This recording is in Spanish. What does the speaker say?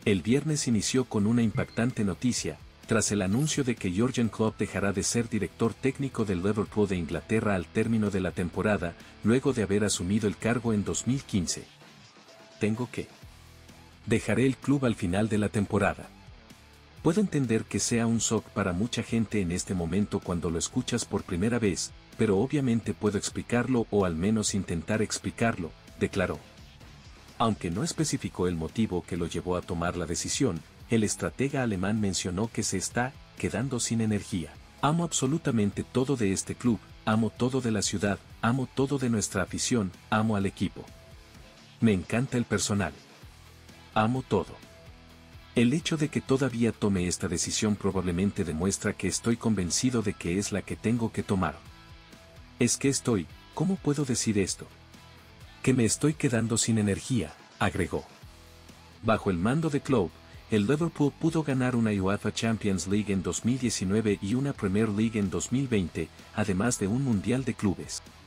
El viernes inició con una impactante noticia, tras el anuncio de que Jürgen Klopp dejará de ser director técnico del Liverpool de Inglaterra al término de la temporada, luego de haber asumido el cargo en 2015. Dejaré el club al final de la temporada. Puedo entender que sea un shock para mucha gente en este momento cuando lo escuchas por primera vez, pero obviamente puedo explicarlo o al menos intentar explicarlo, declaró. Aunque no especificó el motivo que lo llevó a tomar la decisión, el estratega alemán mencionó que se está quedando sin energía. Amo absolutamente todo de este club, amo todo de la ciudad, amo todo de nuestra afición, amo al equipo. Me encanta el personal. Amo todo. El hecho de que todavía tome esta decisión probablemente demuestra que estoy convencido de que es la que tengo que tomar. ¿Cómo puedo decir esto? Que me estoy quedando sin energía, agregó. Bajo el mando de Klopp, el Liverpool pudo ganar una UEFA Champions League en 2019 y una Premier League en 2020, además de un Mundial de Clubes.